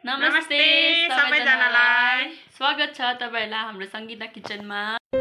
नमस्ते सबैजनालाई स्वागत छ तपाईहरुलाई हाम्रो संगीता किचनमा।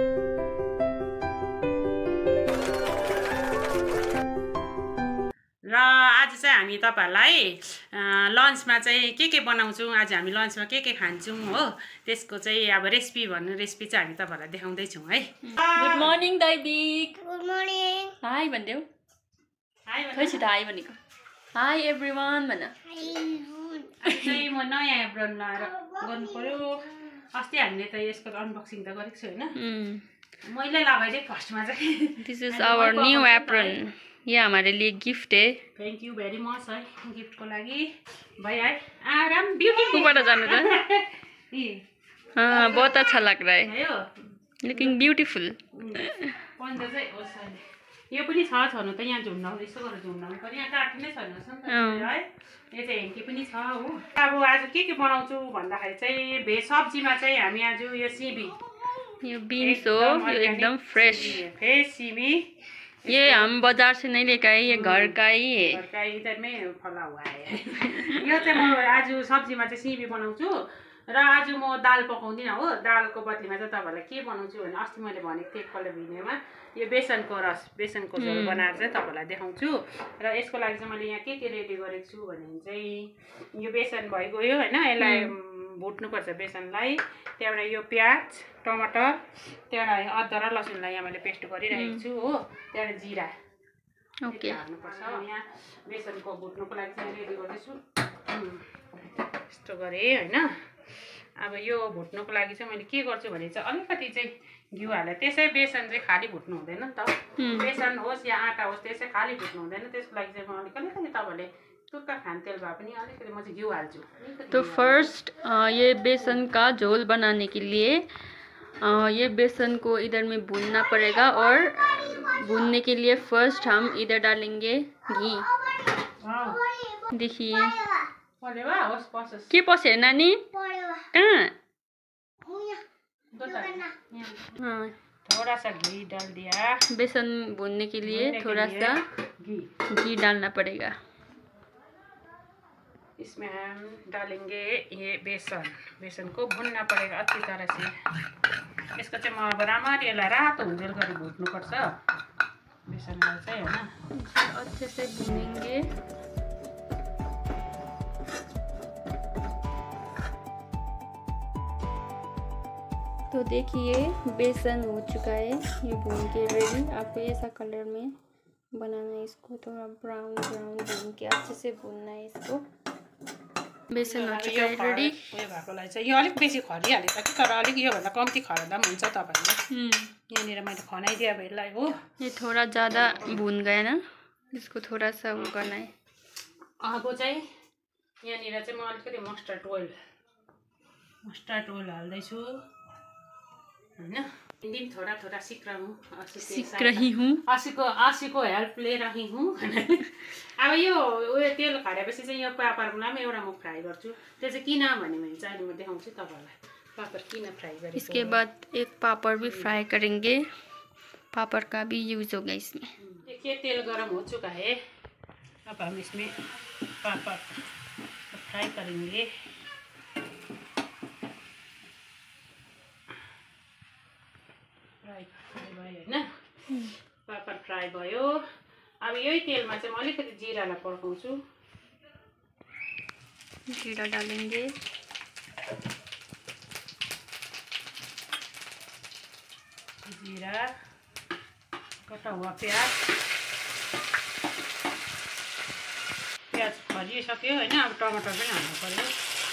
र आज चाहिँ हामी तपाईहरुलाई लन्चमा चाहिँ के बनाउँछौं, आज हामी लन्चमा के खान्छौं हो, त्यसको चाहिँ अब रेसिपी चाहिँ हामी तपाईहरुलाई देखाउँदै छौं है। Good morning Daivik. Good morning. Hi भन्देऊ। हाई भन। खै हाई भनेको। हाई एभ्रीवन भन। चाहिँ म नयाँ एप्रोन लगाएर गर्नु पर्यो। अस्ति हामीले त यसको अनबक्सिङ त गरेको छु हैन। मैले लगाइदिए फर्स्टमा चाहिँ। This is our new apron. ये हमारे लिए गिफ्ट है। थैंक यू भेरी मच है गिफ्ट को लागि। भाई है आराम ब्यूटीफुल ऊपर जाने दो। हाँ बहुत अच्छा लग रहा है लेकिन ब्यूटीफुल। पन्जा चाहिँ होस् अहिले यो पनि छ छनु त यहाँ झुम्नाउ यसो गरेर झुम्नाउनु पर्यो। यहाँ काट्नै छैन है। यो चाहिँ हेन्की पनि छ हो। अब आज के बनाउँछु भन्दाखेरि चाहिँ भेज सब्जीमा चाहिँ हामी आज यो सिमी, ये बीन्स हो, ये एकदम फ्रेश सिमी। ये हम बाजार से नहीं लेकर आए, ये घर का ही है। घर का इधर में फला हुआ है। यो चाहिँ म आज सब्जीमा चाहिँ सिमी बनाउँछु र आज म दाल पकाउँदिन हो। दालको बदलीमा चाहिँ तपाईहरुलाई के बनाउँछु भने अस्ति मैले भनेको थिएँ एकपल्ट भिडियोमा यो बेसनको रस, बेसनको झोल बनाएर चाहिँ तपाईहरुलाई देखाउँछु। र यसको लागि चाहिँ मैले यहाँ के रेडी गरेको छु भने चाहिँ यो बेसन भइगयो हैन। यसलाई भुट्नुपर्छ बेसनलाई। त्यहाँबाट यो प्याज, टमाटर, त्यहाँबाट अदुवा र लसुनलाई यहाँ मैले पेस्ट गरिरहेको छु हो। त्यहाँबाट जिरा ओके हाल्नुपर्छ। यहाँ बेसनको भुट्नुको लागि चाहिँ रेडी गर्दैछु। यस्तो गरे हैन। अब यो भुट्नुको लागि चाहिँ मैले के गर्छु भने चाहिँ अलिकति चाहिँ घिउ हालेर, त्यसै बेसन चाहिँ खाली भुट्नु हुँदैन नि त। बेसन होस् या आटा होस् त्यसै खाली भुट्नु हुँदैन। त्यसको लागि चाहिँ म अलिकति तपाईहरुले तुक्का खान तेल भए पनि अलिकति म चाहिँ घिउ हाल्छु। तो फर्स्ट ये बेसन का झोल बनाने के लिए ये बेसन को इधर में भूनना पड़ेगा और भूनने के लिए फर्स्ट हम इधर डालेंगे घी। देखिए के पसे नानी कहाँ? हाँ थोड़ा सा घी डाल दिया। बेसन भूनने के लिए थोड़ा सा घी डालना पड़ेगा। इसमें हम डालेंगे ये बेसन को भुनना पड़ेगा अच्छी तरह से। इसको चाहिँ म अब राम्ररी यसलाई रातो हुँदै गरी भुट्नुपर्छ बेसनलाई चाहिँ हैन। अच्छे से भुनेंगे। तो देखिए बेसन हो चुका है, ये भून के रेडी। आपको ऐसा कलर में बनाना है, इसको थोड़ा ब्राउन भून के अच्छे से भूनना है इसको। बेसन हो चुका है रेडी। यो भएकोलाई चाहिँ यो अलिक बेसी खरिहालेछ कि, तर अलिक यो भन्दा कम्ती खर्दा पनि हुन्छ तपाईहरुले। यहाँनिर मैले खनाइदिए अब यसलाई हो। ये थोड़ा ज़्यादा भून गया ना, इसको थोड़ा सा वो करना है। अब चाहिँ यहाँनिर चाहिँ म अलिकति मस्टर्ड ओइल हाल्दैछु हैन। दिन थोड़ा थोड़ा सीख रही हूँ। आशी को हेल्प ले रही हूँ। अब यो उयो तेल खरेपछि चाहिँ यो पापडलाई पनि एउटा म फ्राई गर्छु। त्यो चाहिँ किन भने चाहिँ अहिले म देखाउँछु तपाईहरुलाई पापड किन फ्राई गरेको। इसके बाद एक पापड़ भी फ्राई करेंगे, पापड़ का भी यूज होगा इसमें। देखिए तेल गरम हो चुका है। अब हम इसमें पापड़ फ्राई करेंगे। पापड फ्राई भयो। अब यही तेलमा चाहिँ म अलिकति जिरालाई पड्काउँछु। जीरा डालेंगे। जीरा, कटा हुआ प्याज खरिसक्यो हैन। अब टमाटर पनि हाल्नु पर्यो।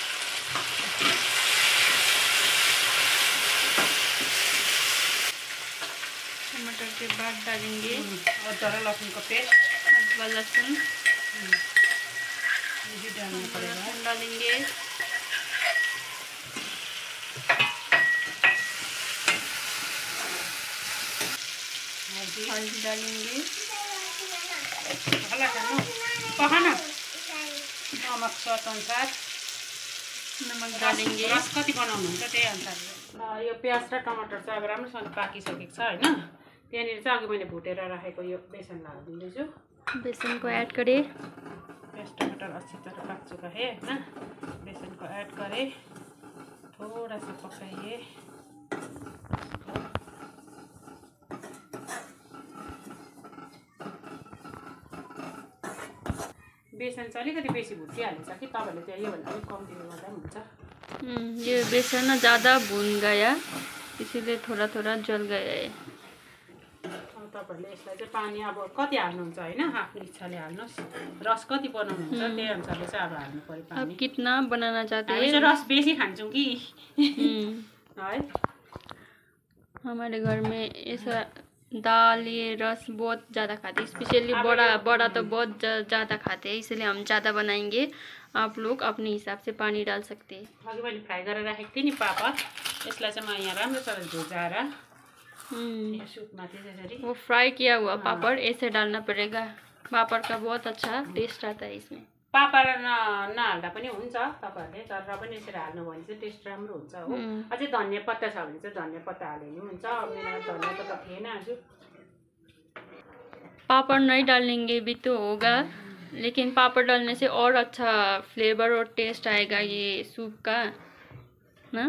टमाटर के बाद डालेंगे अदुवा र लसुनको पेस्ट। अदुवा लहसुन डाल्नु पड़ेगा। डालेंगे। हल्दी डालेंगे। नमक स्वाद अनुसार नमक डालेंगे। रस कति बनाउनुहुन्छ त्यही अनुसार। यो प्याज र टमाटर चाहिँ अब राम्रोसँग पाकिसकेको छ हैन। त्यहाँनिर चाहिँ अघि मैले भुटेर राखेको यो बेसन हालिदिँदैछु। बेसन को ऐड करें। प्याज टमाटर अच्छी तरह पक चुका है ना। बेसन को ऐड करें, थोड़ा सा पकाइए। बेसन चाहिँ अलिकति बेसी भुटिहाल्छ कि तपाईँहरूले चाहिँ योभन्दा अलिक कम्ती गर्दा पनि हुन्छ। ये बेसन ना ज़्यादा भुन गया, इसीलिए थोड़ा थोड़ा जल गया है। तपाईँहरूले यसलाई चाहिँ पानी अब कति हाल्नुहुन्छ होइन, आफ्नो इच्छाले हाल्नुहोस्। रस कति बनाउनुहुन्छ त्यही अनुसारले चाहिँ अब हाल्नु पर्यो पानी। आप कितना बनाना चाहते हामी हैं? चाहिँ रस बेसी खान्छौँ कि है। हमारे घर में ऐसा दाल ये रस बहुत ज़्यादा खाते हैं, स्पेशली बड़ा तो बहुत ज़्यादा खाते हैं, इसलिए हम ज़्यादा बनाएंगे। आप लोग अपने हिसाब से पानी डाल सकते हैं। अघि मैले फ्राई गरेर राखेको थिएँ नि पापड, यसलाई चाहिँ म यहाँ राम्रोसँग झुजाएर सुपमा चाहिँ त्यसरी। वो फ्राई किया हुआ पापड़ ऐसे डालना पड़ेगा, पापड़ का बहुत अच्छा टेस्ट आता है इसमें। पापड नहाल्दा पनि हुन्छ तपाईँहरूले, तर पनि यसरी हाल्नुभयो भने चाहिँ टेस्ट राम्रो हुन्छ हो। अझै धनियाँ पत्ता छ भने चाहिँ धनियाँ पत्ता हाल्यो भने हुन्छ। मेरोमा धनियाँ पत्ता थिएन आज। पापड़ नहीं डालेंगे भी तो होगा, लेकिन पापड़ डालने से और अच्छा फ्लेवर और टेस्ट आएगा ये सूप का ना।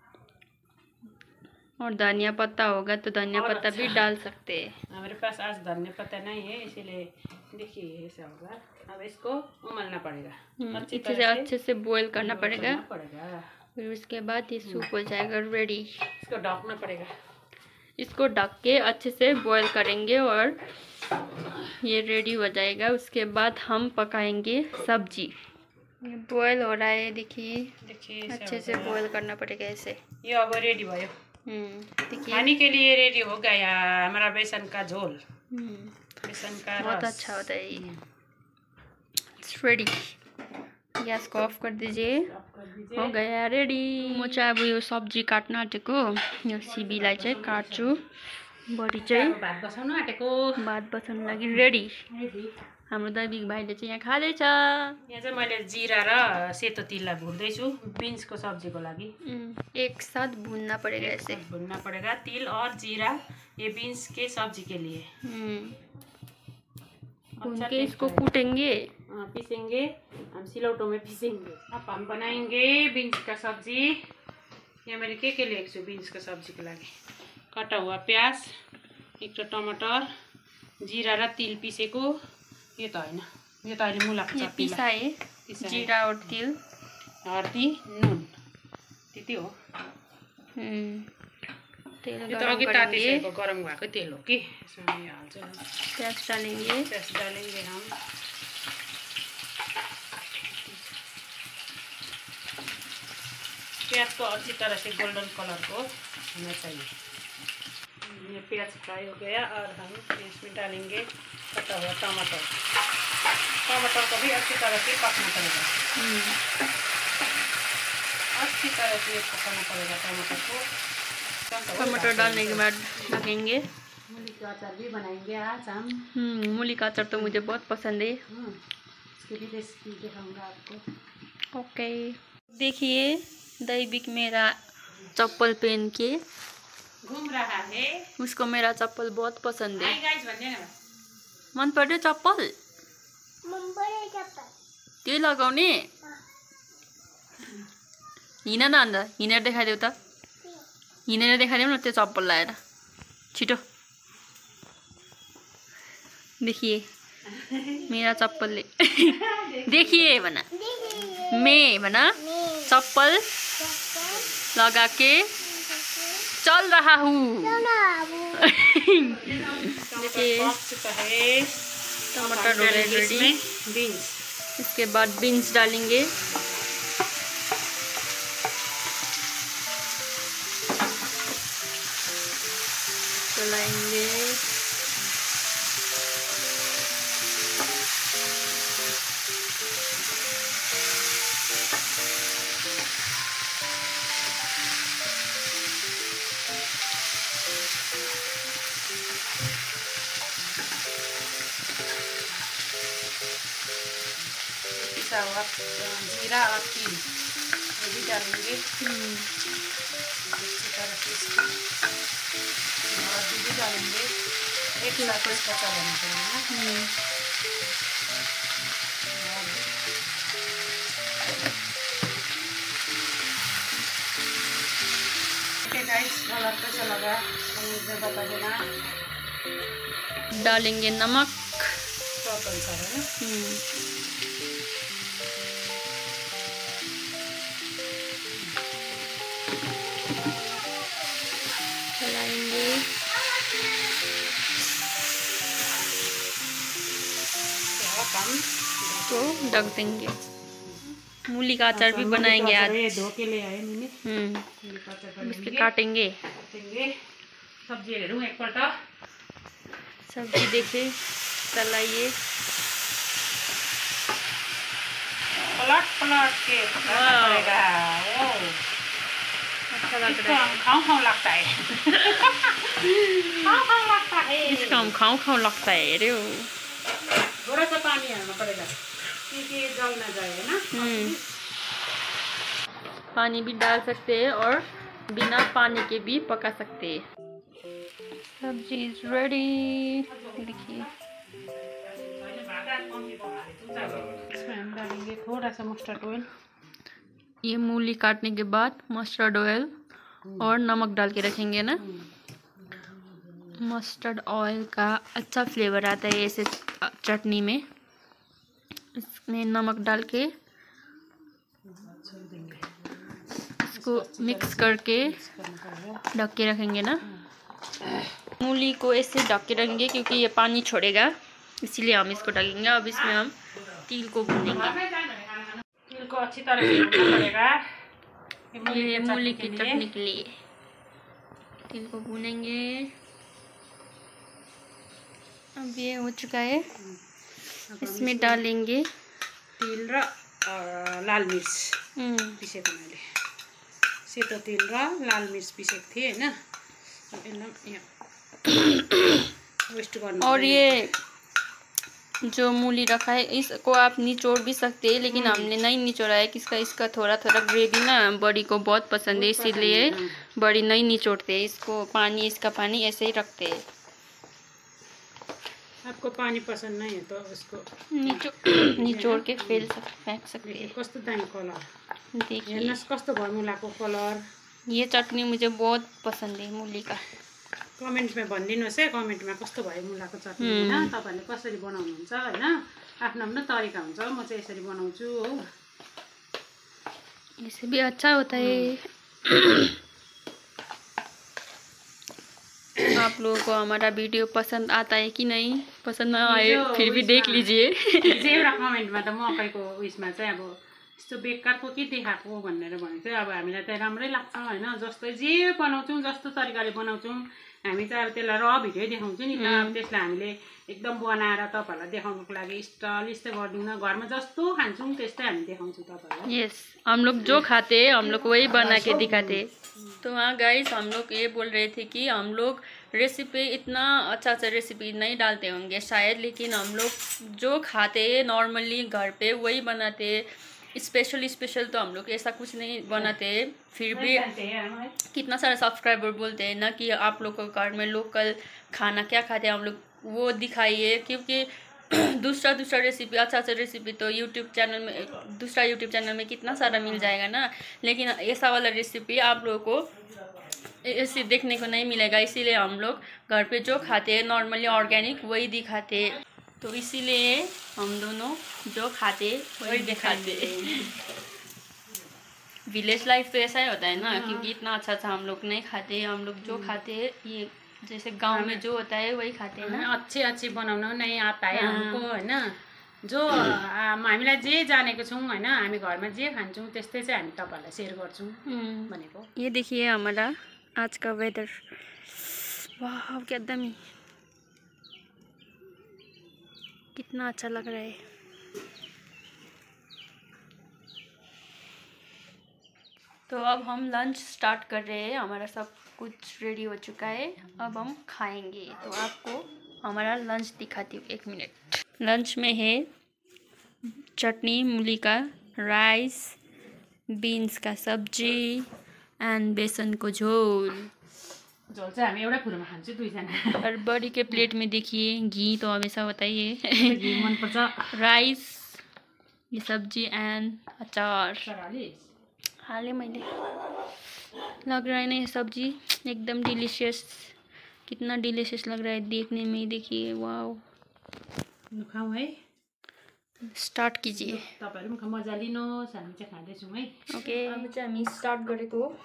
और धनिया पत्ता होगा तो धनिया पत्ता भी डाल सकते हैं। हमारे पास आज धनिया पत्ता नहीं है, इसीलिए देखिए ऐसा होगा। अब इसको उमलना पड़ेगा, अच्छे से बॉईल करना पड़ेगा। फिर उसके बाद ये सूप हो जाएगा रेडी। इसको ढकना पड़ेगा, इसको ढक के अच्छे से बॉईल करेंगे और ये रेडी हो जाएगा। उसके बाद हम पकाएंगे सब्जी। ये बॉईल हो रहा है, देखिए अच्छे से बॉईल करना पड़ेगा ऐसे। ये अब रेडी भयो। देखिए खाने के लिए रेडी हो गया हमारा बेसन का झोल। बेसन का बहुत अच्छा होता है ये। It's ready. गैस को ऑफ कर दीजिए, हो गया रेडी। म चाहिँ अब यो सब्जी काट्न आँटेको, यो सिबीलाई चाहिँ काट्छु। बडी चाहिँ भात बसाउनु आँटेको, भात बसाउनु लागि रेडी। हाम्रो दैविक भाइले चाहिँ यहाँ खाँदैछ। यहाँ चाहिँ मैले जिरा र सेतो तिललाई भुट्दैछु बिन्सको सब्जीको लागि। एक साथ भुनना पड़ेगा ऐसे, भुनना पड़ेगा तिल और जीरा ये बीन्स के सब्जी के लिए। भून के इसको कूटेंगे, पीसेंगे, हम सिलौटों में पीसेंगे। अब हम बनाएंगे बीन्स का सब्जी। यहाँ मैले के लिएको छु बीन्स का सब्जी को लागि। कटा हुआ प्याज, एक टमाटर, जीरा र तिल पिसेको। यो त हैन, यो त अहिले मुलाको चटनी पिसाए जीरा और तिल, हर्दी, नुन, त्यति हो। तेल यो त अघि तातिसकेको गरम भएको तेल हो कि, यसमा यो हाल्छ। प्याज डालेंगे, प्याज डालेंगे हम। प्याज को अच्छी तरह से गोल्डन कलर को होना चाहिए। ये प्याज फ्राई हो गया और हम इसमें डालेंगे कटा हुआ टमाटर। टमाटर को भी अच्छी तरह से पकना पड़ेगा, अच्छी तरह से पकाना पड़ेगा टमाटर को। टमाटर डालने के बाद ढकेंगे। मूली का अचार भी बनाएंगे आज हम। मूली का अचार तो मुझे बहुत पसंद है। इसकी भी रेसिपी दिखाऊंगा आपको। ओके, देखिए दैविक मेरा चप्पल पहन के घूम रहा है। उसको मेरा चप्पल बहुत पसंद है। हाय गाइस भन्ने न। मन पर्यो चप्पल? त्यही लगाउने? हिँड न अन्त, हिँडेर देखाइदेऊ त। हिँडेर देखाइदेऊ न त्यो चप्पल लगाएर छिटो। देखिए मेरा चप्पल देखिए भना, मैं भना चप्पल लगा के चल रहा हूँ। देखिए टमाटर हो गए रेडी। बीन्स, इसके बाद बीन्स डालेंगे। चलाएंगे। पिसा हुआ जीरा और तिल ये भी डालेंगे। अच्छी तरह से इसको हल्दी भी डालेंगे। एक साथ इसका चलाना पड़ेगा। गाइस, कलर कैसा लगा मुझे बता देना। डालेंगे नमक। स्वाद अनुसार है ना। चलाएंगे। तो ढक देंगे। मूली का अचार भी बनाएंगे आज। धो के ले आए मैंने। इसके काटेंगे। सब्जी हेरौँ एकपल्ट। सब्जी देखे, चलाइए। पलट पलट के पड़ेगा। अच्छा लग इसको रहा हम खाऊं लगता है। खाऊं लगता है। इसका हम खाऊं लगता है। अरे थोड़ा सा पानी डालना पड़ेगा क्योंकि जल ना जाए, है ना। पानी भी डाल सकते हैं और बिना पानी के भी पका सकते हैं। सब्जी इज रेडी। देखिए इसमें हम डालेंगे थोड़ा सा मस्टर्ड ऑयल। ये मूली काटने के बाद मस्टर्ड ऑयल और नमक डाल के रखेंगे ना। मस्टर्ड ऑयल का अच्छा फ्लेवर आता है ऐसे चटनी में। इसमें नमक डाल के इसको मिक्स करके ढक के रखेंगे ना। मूली को ऐसे ढक के रखेंगे क्योंकि ये पानी छोड़ेगा, इसीलिए हम इसको ढकेंगे। अब इसमें हम तिल को भूनेंगे। तिल को अच्छी तरह से भूनना पड़ेगा। ये मूली की चटनी के लिए तिल को भूनेंगे। अब ये हो चुका है। इसमें डालेंगे तिल र लाल मिर्च पिसेको मैले। सेतो तिल र लाल मिर्च पिसेको थिएँ होइन। एकदम वेस्ट गर्नु। और ये जो मूली रखा है इसको आप निचोड़ भी सकते हैं, लेकिन हमने नहीं निचोड़ा है। इसका थोड़ा थोड़ा ग्रेवी ना बड़ी को बहुत पसंद है, इसीलिए बड़ी नहीं निचोड़ते। इसको पानी, इसका पानी ऐसे ही रखते हैं। आपको पानी पसंद नहीं है तो उसको निचोड़ के फेंक सकते हैं। कस्तो दामी कलर देखिए हेर्नुहोस्, कस्तो भयो मुलाको कलर। ये चटनी मुझे बहुत पसंद है मूली का। कमेन्टमा भनिदिनुहोस् है, कमेन्टमा कस्तो भयो मुलाको चटनी होइन। तपाईँहरूले कसरी बनाउनुहुन्छ होइन। आफ्नो आफ्नो तरिका हुन्छ। म चाहिँ यसरी बनाउँछु हो। इससे भी अच्छा होता है। आप लोगों को हमारा वीडियो पसंद आता है कि नहीं, पसंद ना आए फिर भी देख लीजिए। एउटा कमेन्टमा त मकैको उयसमा चाहिँ अब यस्तो बेकारको के देखाएको भनेर भनेको थियो। अब हामीलाई त राम्रै लाग्छ होइन। जस्तो जे बनाउँछौँ, जस्तो तरिकाले बनाउँछौँ हामी चाहिँ अब त्यसलाई र भिडियो देखाउँछौँ नि त। अब त्यसलाई हामीले एकदम बनाएर तपाईँहरूलाई देखाउनुको लागि स्टाइलिस्ट गर्दैनौँ। घरमा जस्तो खान्छौँ त्यस्तै हामी देखाउँछौँ तपाईँहरूलाई। यस, हम लोग जो खाते हैं हम लोग वही बना के दिखाते। तो हाँ गाइस, हम लोग ये बोल रहे थे कि हम लोग रेसिपी इतना अच्छा रेसिपी नहीं डालते होंगे शायद, लेकिन हम लोग जो खाते हैं नॉर्मली घर पे वही बनाते। स्पेशल तो हम लोग ऐसा कुछ नहीं बनाते। फिर भी कितना सारा सब्सक्राइबर बोलते हैं ना कि आप लोग को घर में लोकल खाना क्या खाते हैं, हम लोग वो दिखाइए। क्योंकि दूसरा रेसिपी, अच्छा रेसिपी तो यूट्यूब चैनल में, दूसरा यूट्यूब चैनल में कितना सारा मिल जाएगा ना। लेकिन ऐसा वाला रेसिपी आप लोगों को ऐसे देखने को नहीं मिलेगा। इसीलिए हम लोग घर पे जो खाते हैं नॉर्मली ऑर्गेनिक वही दिखाते। तो इसीलिए हम दोनों जो खाते वही दिखाते। विलेज लाइफ तो ऐसा ही होता है ना, क्योंकि इतना अच्छा हम लोग नहीं खाते। हम लोग जो खाते ये जैसे गांव में जो होता है वही खाते हैं ना। अच्छी बनाउन नहीं आता है हमको होइन। जो हामीलाई जे जानेको छौँ होइन, हामी घरमा जे खान्छौँ त्यस्तै चाहिँ हामी तपाईँहरूलाई सेयर गर्छौँ भनेको। ये देखिए हमारा आज का वेदर, वाह क्या दमी, कितना अच्छा लग रहा है। तो अब हम लंच स्टार्ट कर रहे हैं। हमारा सब कुछ रेडी हो चुका है, अब हम खाएंगे। तो आपको हमारा लंच दिखाती हूँ, 1 मिनट। लंच में है चटनी मूली का, राइस, बीन्स का सब्जी एंड बेसन को झोल। झोल चाहिँ हामी एउटै कुरोमा खान्छौँ, दुईजना। और बड़ी के प्लेट में देखिए घी तो हमेशा होता ही है। घी मनपर्छ। राइस, ये सब्जी एंड अचार। हालें मैंने। लग रहा है ना ये सब्जी एकदम डिलीशियस। कितना डिलीशियस लग रहा है देखने में ही, देखिए वाओ। खाऊँ है, स्टार्ट कीजिए। तपाईँहरू पनि मजा लिनुहोस्, हामी चाहिँ खाँदैछौँ है। ओके अब चाहिँ हामी स्टार्ट गरेको हो।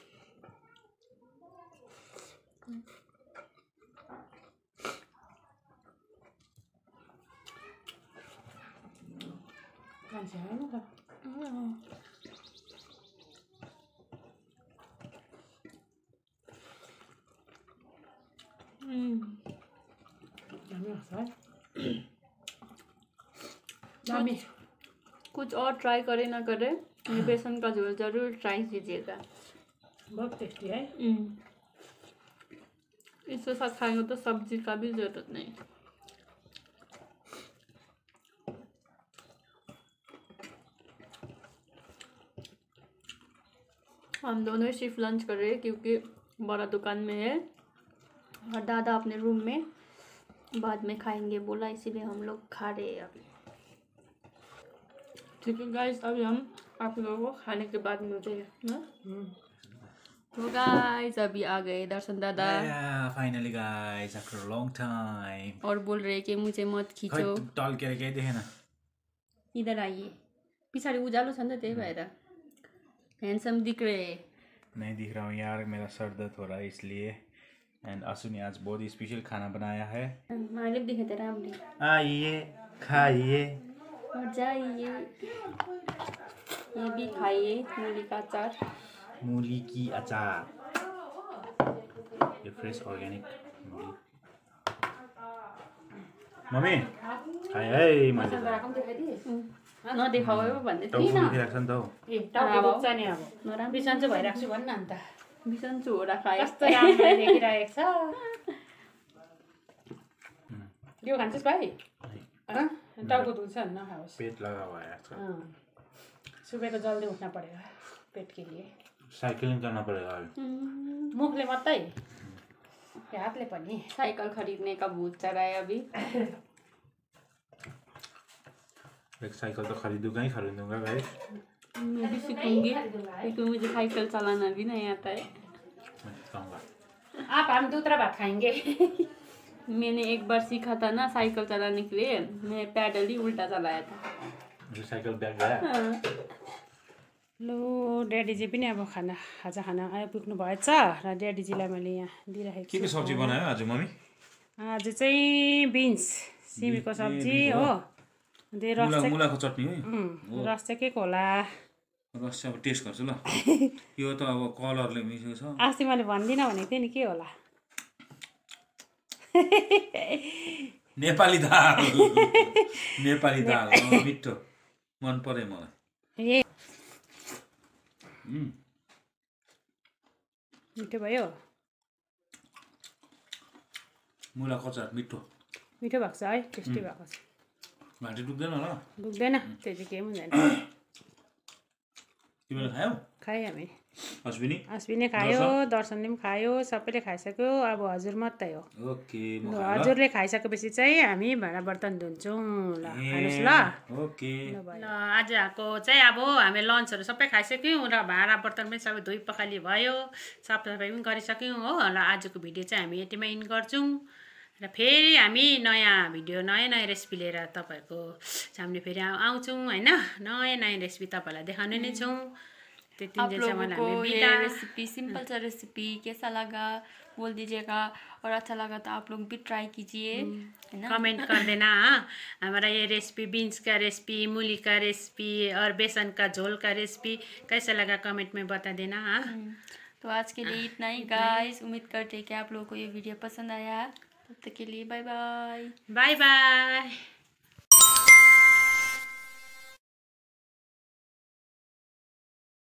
कुछ और ट्राई करे ना करे, ये बेसन का झोल जरूर ट्राई कीजिएगा। बहुत टेस्टी है। इसके साथ खाएंगे तो सब्जी का भी जरूरत नहीं। हम दोनों सिर्फ लंच कर रहे हैं क्योंकि बड़ा दुकान में है और दादा अपने रूम में बाद में खाएंगे बोला, इसीलिए हम लोग खा रहे हैं अभी। ठीक है गाइस, अभी हम आप लोगों को खाने के बाद मिलते हैं। तो गाइस अभी आ गए दर्शन दादा। Finally guys after a long time. और बोल रहे कि मुझे मत खींचो। टल के केही देखेन। इधर आइए, पछाडि उजालो छ नि त त्यही भएर हैंडसम दिख रहे। नहीं दिख रहा हूँ यार, मेरा सर दर्द हो रहा है इसलिए। एंड आशु ने आज बहुत स्पेशल खाना बनाया है। मैले भी देखे थे रामले। आइए खाइए और जाइए, ये भी खाइए मूली का अचार। मूली की अचार, ये फ्रेश ऑर्गेनिक मूली। मम्मी खाए है मैले नदेखाऊ भन्दै थिएँ टाउको दुखिरहेको छ नि त हौ। ए टाउको दुख्छ नि अब, बिसन्चो भइरहेको छु भन्न अन्त। बिसन्चो हो र खाए कस्तो राम्रो देखिरहेको छ। यो खान्छस् भाइ? टाउको दुख्छ नि नखाओस्। पेट लगा भएको छ। सुबह जल्दी उठना पड़ेगा पेट के लिए। साइकिलिङ करना पड़ेगा अभी। मुखले मात्रै, हातले पनि। साइकिल खरीदने का भूत चढ़ा है अभी। एक साइकिल तो खरीदूंगा ही खरीदूंगा गाइस। मैं भी सीखूंगी क्योंकि मुझे साइकिल चलाना भी नहीं आता है। मैं सिखाऊंगा। आप हम दूसरा भात खाएंगे। मैंने एक बार सीखा था ना साइकिल चलाने के लिए, मैं पैडल ही उल्टा चलाया था। मुझे साइकिल ब्याग गया। लो ड्याडीजी पनि अब खाजा खाना आइपुग्नु भएछ र ड्याडीजीलाई मैले यहाँ दिइराखेको छु। के सब्जी बनायो आज मम्मी? आज चाहिँ बिन्स सिमीको सब्जी हो। मुलाको चटनी है। रस चाहिँ के होला? रस चाहिँ अब टेस्ट गर्छु ल। यो त अब कलरले मिसेको छ। अस्ति मैले भन्दिनँ भनेको थिएँ नि, के होला? नेपाली दाल। नेपाली दाल मिठो मन पर्यो मलाई। मिठो भयो। मुलाको अचार मिठो मिठो भएको छ है, टेस्टी भएको छ। घाँटी दुख्दैन होला? दुख्दैन, त्यो चाहिँ केही हुँदैन। तिमीले खायौ? खाएँ हामी। अश्विनी खायो, दर्शनले पनि खायो, सबैले खाइसक्यो। अब हजुर मात्रै हो। ओके हजुरले खाइसकेपछि चाहिँ हामी भाँडा बर्तन धुन्छौँ। ल खानुहोस् ल। ओके ल आजको चाहिँ अब हामी लन्चहरू सबै खाइसक्यौँ र भाँडा बर्तन पनि सबै धोइ पखाली भयो, सफाइ पनि गरिसक्यौँ हो। ल आजको भिडियो चाहिँ हामी यतिमै इन्ड गर्छौँ र फेरि हामी नयाँ भिडियो नयाँ रेसिपी लिएर तपाईँहरूको सामने फेरि आउँछौँ होइन। नयाँ रेसिपी तपाईँहरूलाई देखाउने नै छौँ। आप लोगों को ये रेसिपी सिंपल सा रेसिपी कैसा लगा बोल दीजिएगा, और अच्छा लगा तो आप लोग भी ट्राई कीजिए, है ना। कमेंट कर देना। हमारा ये रेसिपी बीन्स का रेसिपी, मूली का रेसिपी और बेसन का झोल का रेसिपी कैसा लगा कमेंट में बता देना। तो आज के लिए इतना ही गाइस, उम्मीद करते हैं कि आप लोगों को ये वीडियो पसंद आया। तब तक के लिए बाय बाय। Bye bye.